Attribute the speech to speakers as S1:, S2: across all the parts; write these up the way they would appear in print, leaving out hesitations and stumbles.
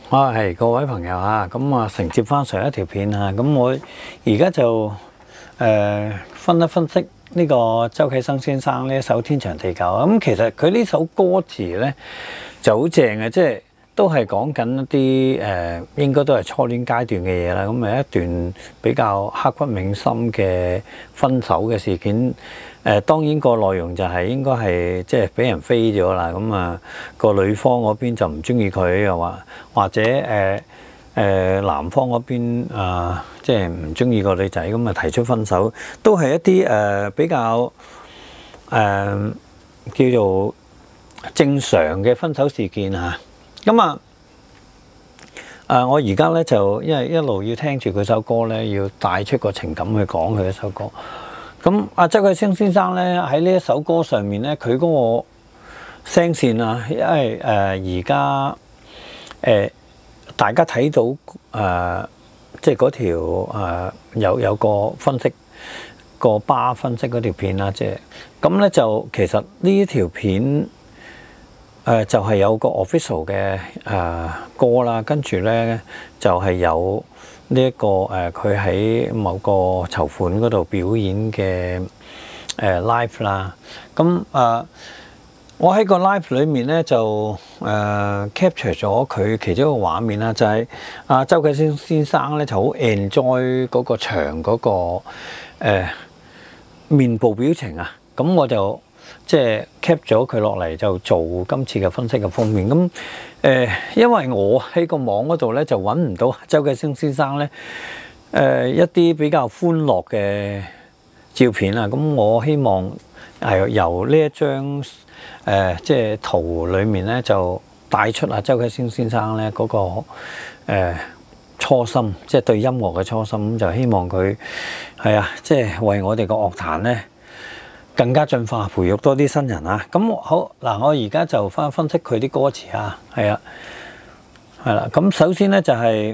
S1: 係各位朋友啊，咁啊承接翻上一條片啊，咁我而家就分析呢個周啟生先生呢一首《天長地久》。咁其實佢呢首歌詞咧就好正嘅，即係都係講緊一啲應該都係初戀階段嘅嘢啦。咁係一段比較刻骨銘心嘅分手嘅事件。當然個內容就係應該係即係俾人飛咗啦，咁啊個女方嗰邊就唔中意佢，又或者男方嗰邊即係唔中意個女仔，咁啊提出分手，都係一啲比較叫做正常嘅分手事件嚇。咁我而家咧就因為一路要聽住佢首歌咧，要帶出個情感去講佢一首歌。咁周啟生先生咧喺呢一首歌上面咧，佢嗰個聲線啊，因為而家大家睇到即係嗰條有個分析個巴分析嗰條片啦，即係咁咧就其實呢一條片就係有個 official 嘅歌啦，跟住咧就係有呢一個佢喺某個籌款嗰度表演嘅live 啦。咁我喺個 live 裏面咧就capture 咗佢其中一個畫面啦，就係周啟生先生咧就好 enjoy 嗰個場嗰個面部表情啊。咁我就即係 cap 咗佢落嚟就做今次嘅分析嘅封面。咁因為我喺個網嗰度咧就揾唔到周啟生先生咧一啲比較歡樂嘅照片啊。咁我希望係由呢一張即係圖裡面咧就帶出周啟生先生咧嗰個初心，即係對音樂嘅初心。就希望佢係即係為我哋個樂壇咧更加進化，培育多啲新人啊！咁好嗱，我而家就分析佢啲歌詞啊，係啦。咁首先咧就係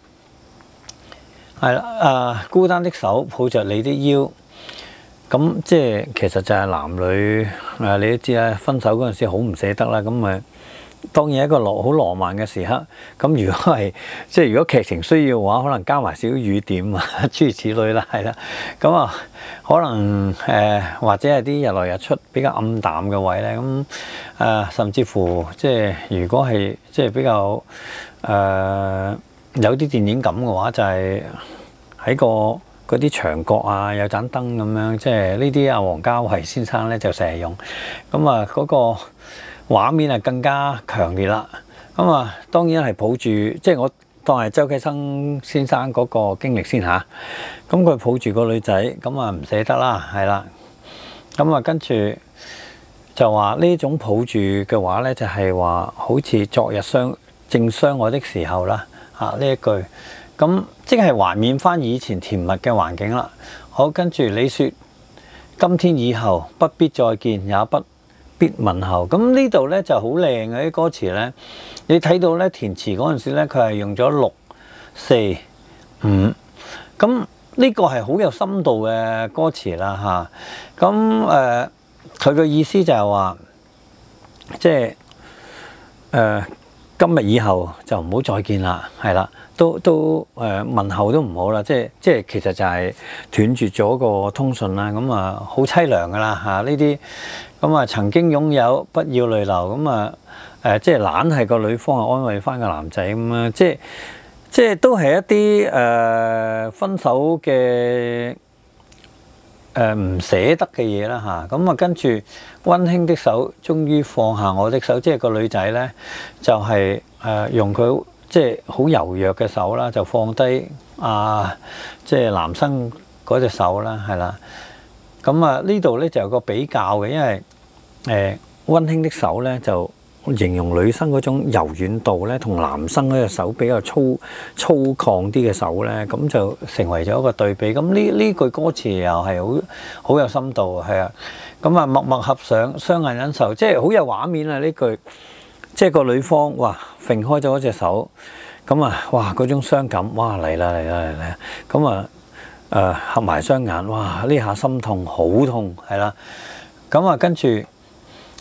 S1: 孤單的手抱着你的腰，咁即係其實就係男女你都知啦，分手嗰陣時好唔捨得啦，咁當然一個好浪漫嘅時刻。咁如果係即係如果劇情需要嘅話，可能加埋少少雨點啊，諸如此類啦，係啦。咁可能或者係啲日落日出比較暗淡嘅位咧，咁甚至乎即係如果係即係比較有啲電影感嘅話，就係喺嗰啲牆角啊有盞燈咁樣，即係呢啲王家衞先生咧就成日用。咁嗰個畫面更加強烈啦。咁當然係抱住，即係我當係周啟生先生嗰個經歷先嚇。咁佢抱住個女仔，咁唔捨得啦，係啦。咁跟住就話呢種抱住嘅話咧，就係話好似昨日正相愛的時候啦，呢一句。咁即係懷緬翻以前甜蜜嘅環境啦。好，跟住你說今天以後不必再見，也不必問候。咁呢度咧就好靚嘅啲歌詞咧，你睇到咧填詞嗰陣時咧，佢係用咗6、4、5。咁呢個係好有深度嘅歌詞啦嚇。咁佢嘅意思就係話，即係今日以後就唔好再見啦，係啦。都問候都唔好啦，即係其實就係斷絕咗個通訊啦。咁好凄涼噶啦嚇呢啲。咁曾經擁有不要淚流。咁即係懶係個女方安慰翻個男仔咁即係都係一啲分手嘅唔捨得嘅嘢啦嚇。咁跟住溫馨的手終於放下我的手，即係個女仔咧就係用佢即係好柔弱嘅手啦，就放低即係男生嗰隻手啦，係啦。咁呢度咧就有個比較嘅，因為溫馨的手咧就形容女生嗰種柔軟度咧，同男生嗰隻手比較粗獷啲嘅手咧，咁就成為咗一個對比。咁呢句歌詞又係好有深度，係啊。咁默默合上，雙眼忍受，即係好有畫面啊！呢句即係個女方哇，揈開咗一隻手，咁哇嗰種傷感，哇嚟啦，咁合埋雙眼，哇呢下心痛，好痛，係啦。咁跟住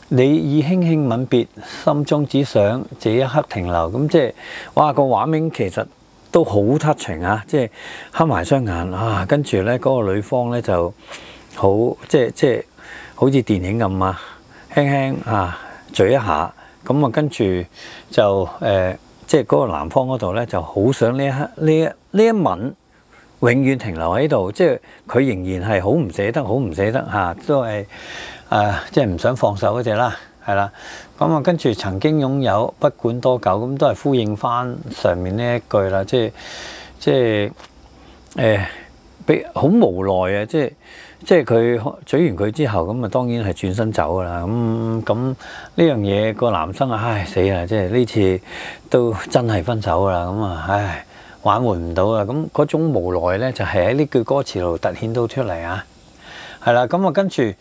S1: 你已輕輕吻別，心中只想這一刻停留。咁即係哇，個畫面其實都好 touching 啊！即係黑埋雙眼啊，跟住咧嗰個女方咧就好即係好似電影咁啊，輕輕啊咀一下，咁啊跟住就即係嗰個男方嗰度咧就好想呢一刻呢一吻永遠停留喺度，即係佢仍然係好唔捨得，好唔捨得嚇，都係即係唔想放手嗰隻啦，係啦。咁啊跟住曾經擁有，不管多久，咁都係呼應翻上面呢一句啦，即係俾好無奈啊！即係佢咀完佢之後，咁啊當然係轉身走噶啦。咁呢樣嘢個男生啊，唉死啦！即係呢次都真係分手噶啦。咁啊，唉挽回唔到啊！咁嗰種無奈咧，就係喺呢句歌詞度突顯到出嚟啊。係啦，咁啊跟住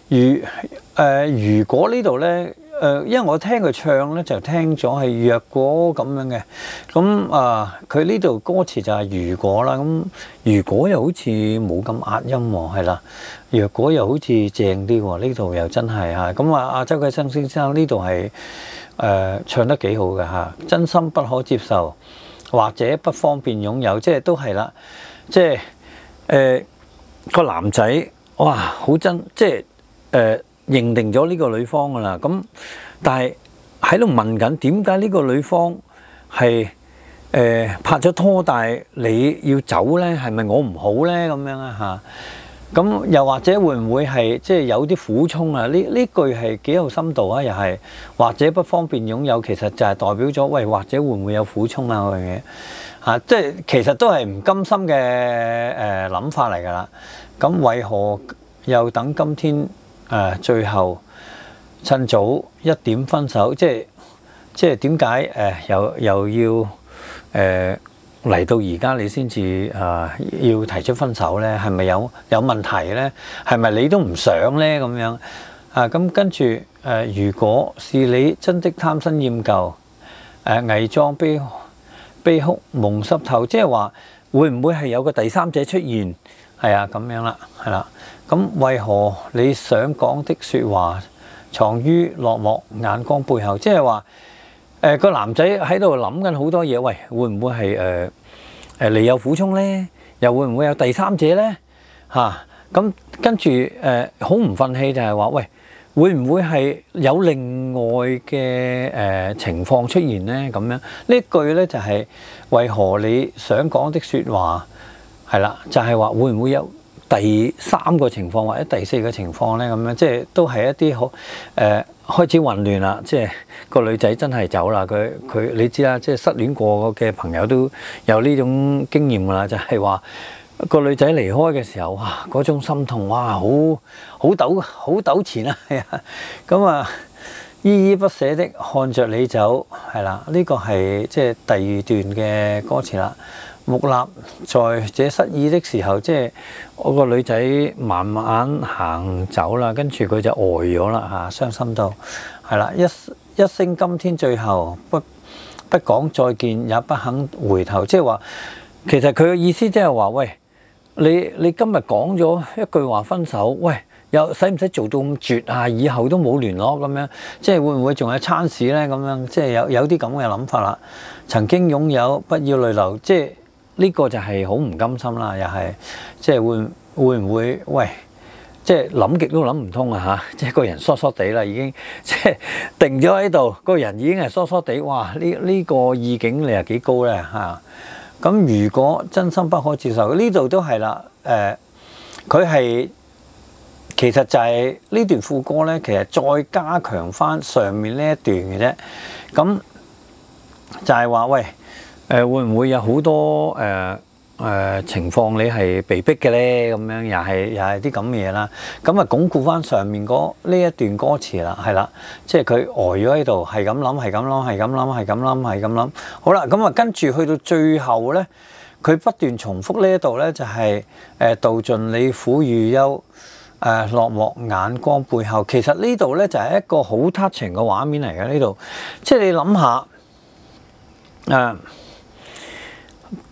S1: 如果呢度咧。因為我聽佢唱咧，就聽咗係若果咁樣嘅，咁佢呢度歌詞就係如果啦，咁如果又好似冇咁壓音喎，係啦，若果又好似正啲喎，呢度又真係嚇，咁阿周啟生先生呢度係唱得幾好嘅嚇，真心不可接受或者不方便擁有，即係都係啦，即係個男仔哇好真，即係認定咗呢個女方噶啦，咁但係喺度問緊點解呢個女方係拍咗拖，但係你要走呢？係咪我唔好呢？咁樣啊嚇？咁又或者會唔會係即係有啲苦衷啊？呢句係幾有深度啊！又係或者不方便擁有，其實就係代表咗喂，或者會唔會有苦衷啊？嗰樣嘢嚇，即係其實都係唔甘心嘅諗法嚟㗎啦。咁為何又等今天？最後趁早一點分手，即係點解又要嚟到而家你先至要提出分手呢？係咪有問題呢？係咪你都唔想呢？咁樣咁跟住如果是你真的貪新厭舊，偽裝悲哭蒙濕透，即係話會唔會係有個第三者出現？係啊，咁樣啦，係啦。咁為何你想講的説話藏於落寞眼光背後？即係話個男仔喺度諗緊好多嘢，喂，會唔會係你有苦衷呢？又會唔會有第三者呢？咁跟住好唔憤氣就係話，喂，會唔會係有另外嘅情況出現呢？咁樣呢句呢就係為何你想講的説話係啦，就係話會唔會有第三個情況或者第四個情況呢？咁樣即係都係一啲好開始混亂啦。即係個女仔真係走啦，佢你知啦，即係失戀過嘅朋友都有呢種經驗㗎啦，就係話個女仔離開嘅時候，哇嗰種心痛，哇好糾纏啊，係啊，咁啊依依不捨的看着你走，係啦，呢個係即係第二段嘅歌詞啦。木立在這失意的時候，即係我個女仔慢慢行走啦，跟住佢就呆咗啦嚇，傷心到係啦，一聲今天最後不講再見，也不肯回頭，即係話其實佢嘅意思即係話，喂，你今日講咗一句話分手，喂，又使唔使做到咁絕啊？以後都冇聯絡咁樣，即係會唔會仲有餐事呢？咁樣即係有啲咁嘅諗法啦。曾經擁有，不要淚流，即係。呢個就係好唔甘心啦，又係即係會唔會喂，即係諗極都諗唔通啊嚇！即係個人疏疏地啦，已經即係定咗喺度，個人已經係疏疏地。哇！呢個意境你係幾高咧嚇？咁如果真心不可接受，呢度都係啦。佢係其實就係呢段副歌咧，其實再加強翻上面呢一段嘅啫。咁就係話喂。會唔會有好多情況你係被逼嘅咧？咁樣又係啲咁嘅嘢啦。咁啊，鞏固翻上面呢一段歌詞啦，係啦，即係佢呆咗喺度，係咁諗，係咁諗，係咁諗，係咁諗，係咁諗。好啦，咁啊，跟住去到最後咧，佢不斷重複呢一度咧，就係道盡你苦與憂，落寞眼光背後。其實呢度咧就係一個好 touching 嘅畫面嚟嘅呢度，即係你諗下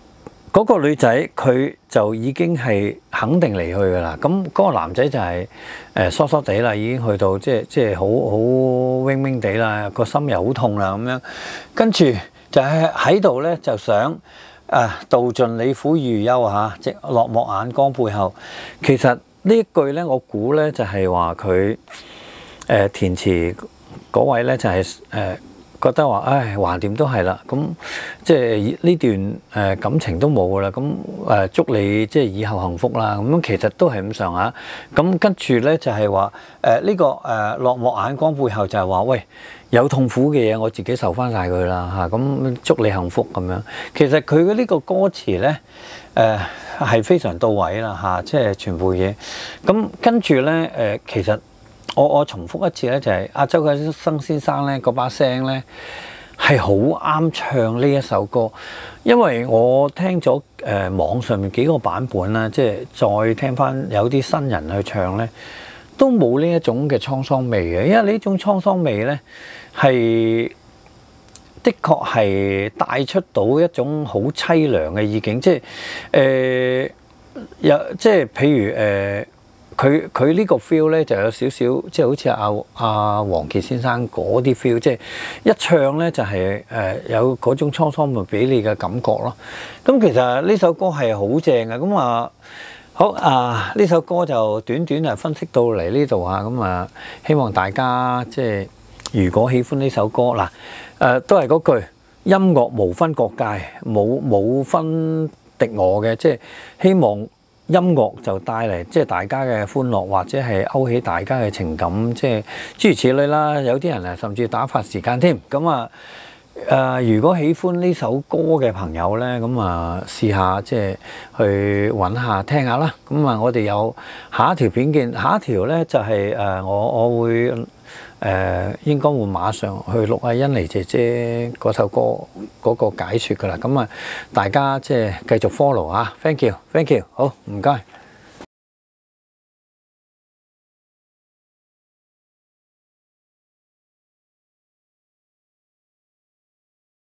S1: 嗰個女仔佢就已經係肯定離去㗎啦。咁嗰個男仔就係疏疏地啦，已經去到即係好暈暈地啦，個心又好痛啦咁樣。跟住就喺度咧，就想道盡你苦與憂嚇，即落寞眼光背後。其實呢一句咧，我估咧就係話佢填詞嗰位咧就係覺得話，唉，橫掂都係啦，咁即係呢段感情都冇噶啦，咁祝你即係以後幸福啦。咁其實都係咁上下。咁跟住咧就係話呢個落寞眼光背後就係話，喂，有痛苦嘅嘢我自己受翻晒佢啦嚇，咁祝你幸福咁樣。其實佢嘅呢個歌詞咧係非常到位啦嚇，即係全部嘢。咁跟住咧其實。我重複一次咧，就係阿周啟生先生咧嗰把聲咧係好啱唱呢一首歌，因為我聽咗網上面幾個版本啦，即係再聽翻有啲新人去唱咧，都冇呢一種嘅滄桑味嘅，因為呢種滄桑味咧係的確係帶出到一種好凄涼嘅意境，即係即係譬如佢呢個 feel 咧就有少少，即係好似阿王傑先生嗰啲 feel，即係一唱咧就係有嗰種滄桑味俾你嘅感覺咯。咁其實呢首歌係好正嘅。咁好呢首歌就短短分析到嚟呢度啊。咁希望大家即係如果喜歡呢首歌嗱，都係嗰句，音樂無分國界，冇分敵我嘅，即係希望。音樂就帶嚟即係大家嘅歡樂，或者係勾起大家嘅情感，即係諸如此類啦。有啲人甚至打發時間添。咁如果喜歡呢首歌嘅朋友咧，咁試下即係去揾下聽下啦。咁我哋有下一條片見，下一條咧就係我會應該會馬上去錄阿欣妮姐姐嗰首歌嗰個解説㗎啦。咁大家即係繼續 follow 啊 ，thank you，好，唔該。